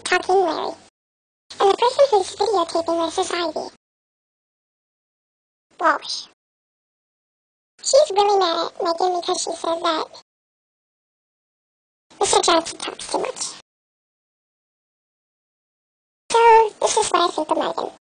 Talking Larry. And the person who's videotaping this is Ivy. Walsh. She's really mad at Megan because she says that Mr. Johnson talks too much. So, this is what I think of Megan.